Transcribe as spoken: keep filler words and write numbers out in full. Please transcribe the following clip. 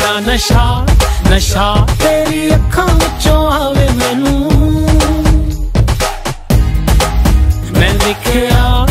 तेरा नशा नशा तेरी अखां विचों आवे मैनू मैं लिखिया